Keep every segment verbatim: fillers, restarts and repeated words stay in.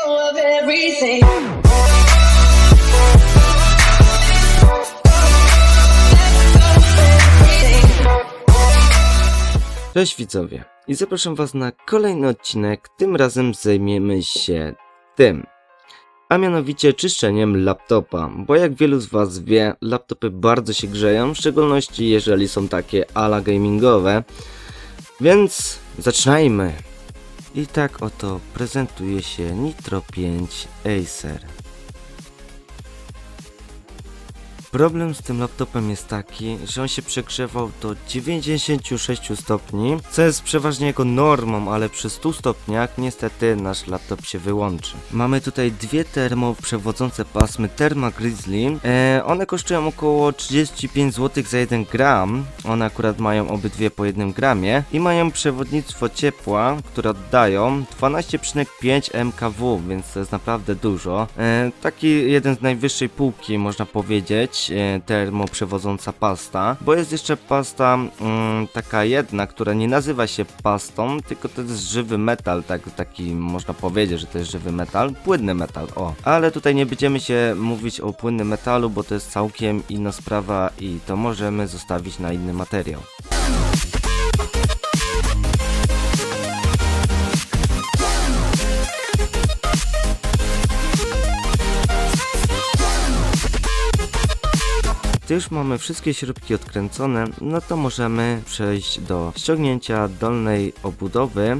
of everything. Cześć widzowie i zapraszam was na kolejny odcinek. Tym razem zajmiemy się tym, a mianowicie czyszczeniem laptopa, bo jak wielu z was wie, laptopy bardzo się grzeją, w szczególności jeżeli są takie ala gamingowe, więc zaczynajmy. I tak oto prezentuje się Nitro pięć Acer. Problem z tym laptopem jest taki, że on się przegrzewał do dziewięćdziesięciu sześciu stopni, co jest przeważnie jego normą, ale przy stu stopniach niestety nasz laptop się wyłączy. Mamy tutaj dwie termoprzewodzące pasmy Therma Grizzly. E, one kosztują około trzydzieści pięć złotych za jeden gram. One akurat mają obydwie po jednym gramie i mają przewodnictwo ciepła, które oddają dwanaście przecinek pięć M K W, więc to jest naprawdę dużo. E, taki jeden z najwyższej półki, można powiedzieć, termoprzewodząca pasta, bo jest jeszcze pasta mm, taka jedna, która nie nazywa się pastą, tylko to jest żywy metal, tak, taki można powiedzieć, że to jest żywy metal, płynny metal, o. Ale tutaj nie będziemy się mówić o płynnym metalu, bo to jest całkiem inna sprawa i to możemy zostawić na inny materiał. Gdy już mamy wszystkie śrubki odkręcone, no to możemy przejść do ściągnięcia dolnej obudowy.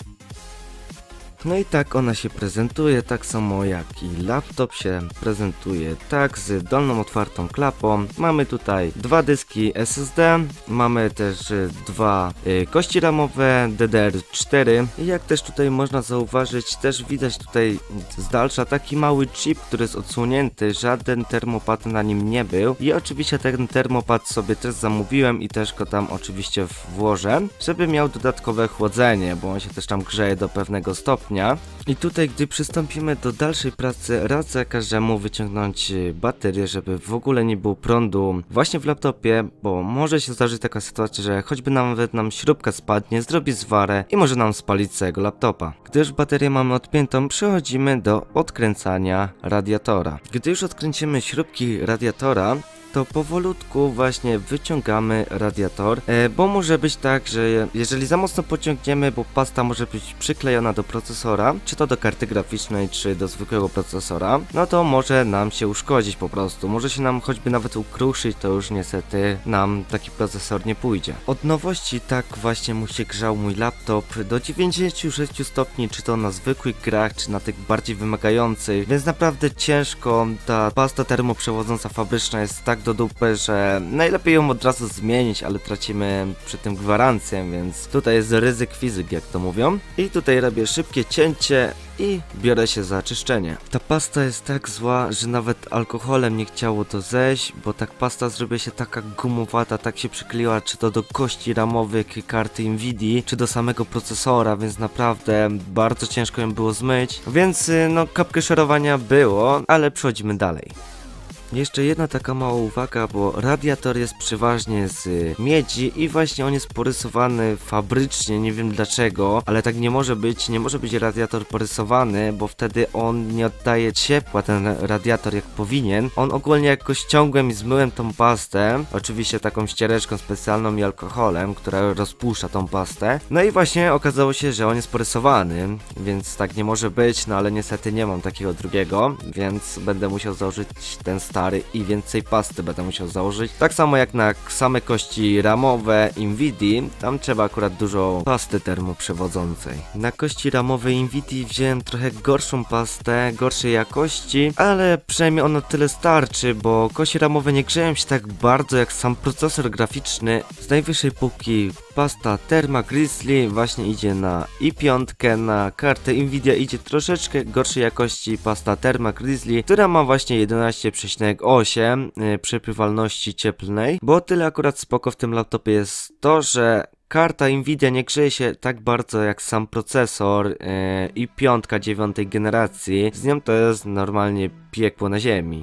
No i tak ona się prezentuje, tak samo jak i laptop się prezentuje, tak, z dolną otwartą klapą. Mamy tutaj dwa dyski S S D, mamy też y, dwa y, kości ramowe D D R cztery i jak też tutaj można zauważyć, też widać tutaj z dalsza taki mały chip, który jest odsłonięty, żaden termopad na nim nie był i oczywiście ten termopad sobie też zamówiłem i też go tam oczywiście włożę, żeby miał dodatkowe chłodzenie, bo on się też tam grzeje do pewnego stopnia. I tutaj, gdy przystąpimy do dalszej pracy, radzę każdemu wyciągnąć baterię, żeby w ogóle nie było prądu właśnie w laptopie, bo może się zdarzyć taka sytuacja, że choćby nawet nam śrubka spadnie, zrobi zwarę i może nam spalić całego laptopa. Gdy już baterię mamy odpiętą, przechodzimy do odkręcania radiatora. Gdy już odkręcimy śrubki radiatora, to powolutku właśnie wyciągamy radiator, e, bo może być tak, że jeżeli za mocno pociągniemy, bo pasta może być przyklejona do procesora, czy to do karty graficznej, czy do zwykłego procesora, no to może nam się uszkodzić po prostu, może się nam choćby nawet ukruszyć, to już niestety nam taki procesor nie pójdzie. Od nowości tak właśnie mu się grzał mój laptop do dziewięćdziesięciu sześciu stopni, czy to na zwykłych grach, czy na tych bardziej wymagających, więc naprawdę ciężko. Ta pasta termoprzewodząca fabryczna jest tak do dupy, że najlepiej ją od razu zmienić, ale tracimy przy tym gwarancję, więc tutaj jest ryzyk fizyk, jak to mówią. I tutaj robię szybkie cięcie i biorę się za czyszczenie. Ta pasta jest tak zła, że nawet alkoholem nie chciało to zejść, bo tak pasta zrobi się taka gumowata, tak się przykleiła, czy to do kości ramowych karty Nvidia, czy do samego procesora, więc naprawdę bardzo ciężko ją było zmyć, więc no kapkę szorowania było, ale przechodzimy dalej. Jeszcze jedna taka mała uwaga, bo radiator jest przeważnie z miedzi i właśnie on jest porysowany fabrycznie, nie wiem dlaczego, ale tak nie może być, nie może być radiator porysowany, bo wtedy on nie oddaje ciepła, ten radiator jak powinien. On ogólnie jakoś ściągłem i zmyłem tą pastę, oczywiście taką ściereczką specjalną i alkoholem, która rozpuszcza tą pastę. No i właśnie okazało się, że on jest porysowany, więc tak nie może być, no ale niestety nie mam takiego drugiego, więc będę musiał założyć ten stary i więcej pasty będę musiał założyć. Tak samo jak na same kości ramowe Nvidia, tam trzeba akurat dużo pasty termoprzewodzącej. Na kości ramowe Nvidia wziąłem trochę gorszą pastę, gorszej jakości, ale przynajmniej ono tyle starczy, bo kości ramowe nie grzeją się tak bardzo jak sam procesor graficzny. Z najwyższej półki pasta Therma Grizzly właśnie idzie na i pięć, na kartę Nvidia idzie troszeczkę gorszej jakości pasta Therma Grizzly, która ma właśnie jedenaście przecinek osiem yy, przepływalności cieplnej, bo tyle akurat spoko w tym laptopie jest to, że karta Nvidia nie grzeje się tak bardzo jak sam procesor yy, i piątka dziewiątej generacji, z nią to jest normalnie piekło na ziemi.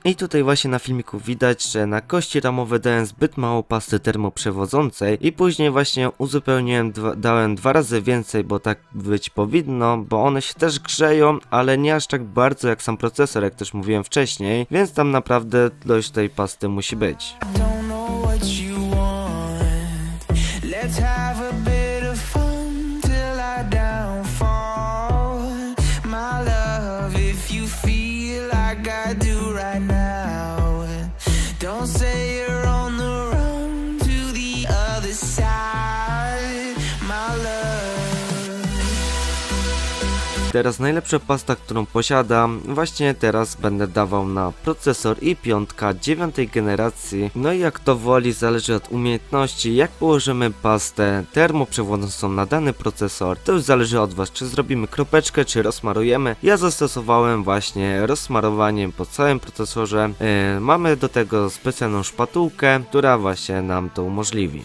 I tutaj właśnie na filmiku widać, że na kości ramowe dałem zbyt mało pasty termoprzewodzącej i później właśnie uzupełniłem, dwa, dałem dwa razy więcej, bo tak być powinno, bo one się też grzeją, ale nie aż tak bardzo jak sam procesor, jak też mówiłem wcześniej, więc tam naprawdę ilość tej pasty musi być. Teraz najlepsza pasta, którą posiadam, właśnie teraz będę dawał na procesor i piątka dziewiątej generacji. No i jak to woli, zależy od umiejętności, jak położymy pastę termoprzewodzącą na dany procesor, to już zależy od was, czy zrobimy kropeczkę, czy rozsmarujemy. Ja zastosowałem właśnie rozsmarowanie po całym procesorze. Yy, mamy do tego specjalną szpatułkę, która właśnie nam to umożliwi.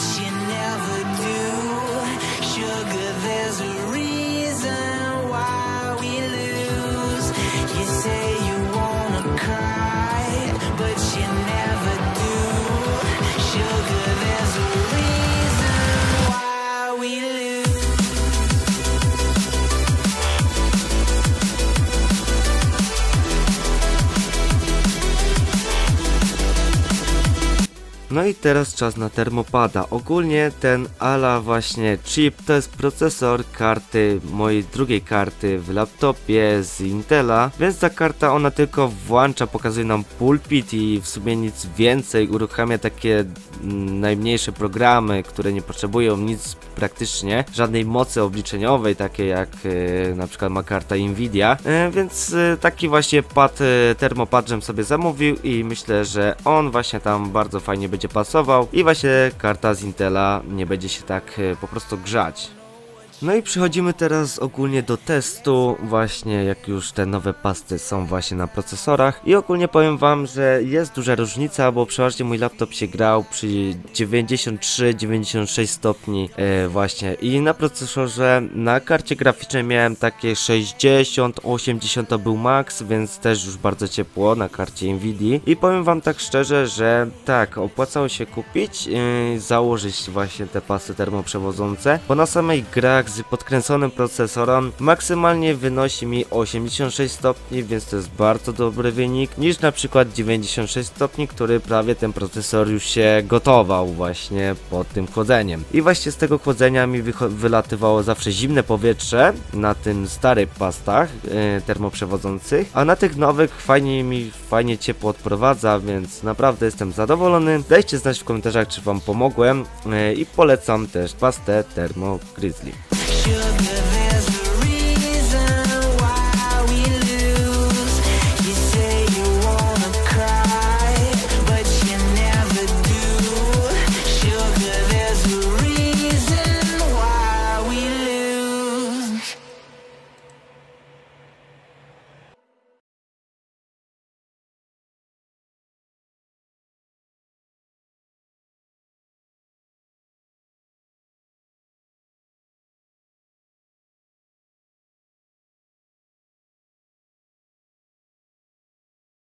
No i teraz czas na termopada. Ogólnie ten ala właśnie chip to jest procesor karty, mojej drugiej karty w laptopie z Intela, więc ta karta ona tylko włącza, pokazuje nam pulpit i w sumie nic więcej, uruchamia takie mm, najmniejsze programy, które nie potrzebują nic praktycznie, żadnej mocy obliczeniowej, takiej jak yy, na przykład ma karta Nvidia, yy, więc yy, taki właśnie pad, yy, termopad żem sobie zamówił i myślę, że on właśnie tam bardzo fajnie będzie pasował i właśnie karta z Intela nie będzie się tak y, po prostu grzać. No i przechodzimy teraz ogólnie do testu, właśnie jak już te nowe pasty są właśnie na procesorach i ogólnie powiem wam, że jest duża różnica, bo przeważnie mój laptop się grał przy dziewięćdziesiąt trzy dziewięćdziesiąt sześć stopni yy, właśnie i na procesorze, na karcie graficznej miałem takie sześćdziesiąt osiemdziesiąt to był max, więc też już bardzo ciepło na karcie Nvidia i powiem wam tak szczerze, że tak, opłacało się kupić, yy, założyć właśnie te pasty termoprzewodzące, bo na samej grach z podkręconym procesorem maksymalnie wynosi mi osiemdziesiąt sześć stopni, więc to jest bardzo dobry wynik, niż na przykład dziewięćdziesiąt sześć stopni, który prawie ten procesor już się gotował właśnie pod tym chłodzeniem. I właśnie z tego chłodzenia mi wylatywało zawsze zimne powietrze na tym starych pastach yy, termoprzewodzących, a na tych nowych fajnie mi fajnie ciepło odprowadza, więc naprawdę jestem zadowolony. Dajcie znać w komentarzach, czy wam pomogłem yy, i polecam też pastę Thermo Grizzly.